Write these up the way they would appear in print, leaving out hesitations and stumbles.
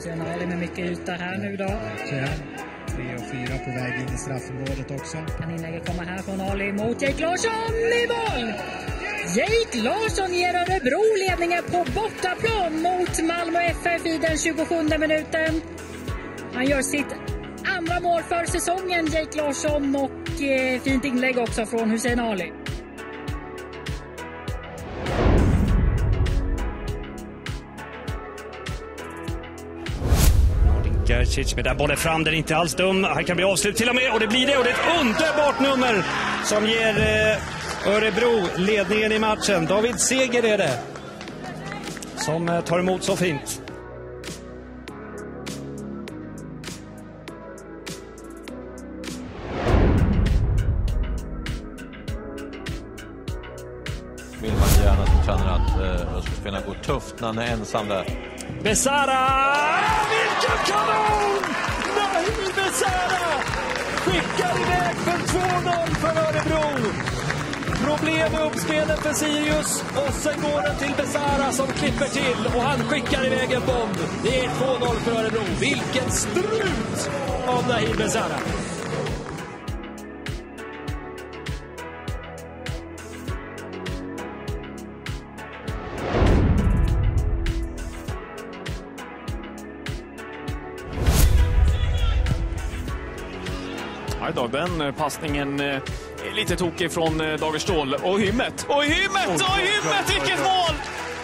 Hussein Ali med mycket yta här nu då. 3 och 4 på väg in i straffområdet också. Kan inlägget komma här från Ali mot Jake Larsson i mål! Jake Larsson ger Örebro ledningen på bortaplan mot Malmö FF i den 27 minuten. Han gör sitt andra mål för säsongen, Jake Larsson, och fint inlägg också från Hussein Ali. Gercic med där bollen fram, den är inte alls dum. Han kan bli avslut till och med, och det blir det. Och det är ett underbart nummer som ger Örebro ledningen i matchen. David Seger är det som tar emot så fint. Vill man gärna som känner att Österspelarna går tufft när han är ensam där. Besara! Vilken kanon! Nahir Besara skickar iväg för 2-0 för Örebro. Problem med uppspelet för Sirius, och sen går den till Besara som klipper till, och han skickar iväg en bomb. Det är 2-0 för Örebro. Vilken strut av Nahir Besara! Då, den passningen är lite tokig från Dagerstål. Och Hymmet! Vilket mål!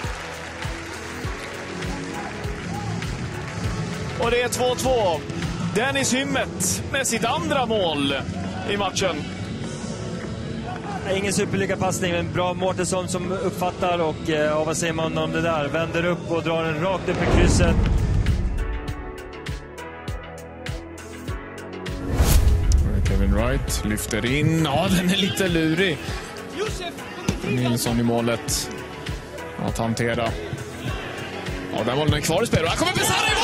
Och det är 2-2. Dennis Hymmet med sitt andra mål i matchen. Ingen superliga-passning, men bra Mårtensson som uppfattar, och vad säger man om det där? Vänder upp och drar den rakt upp i krysset. Kevin Wright lyfter in. Ja, den är lite lurig. Nilsson i målet att hantera. Ja, där bollen är kvar i spel. Här kommer Besara!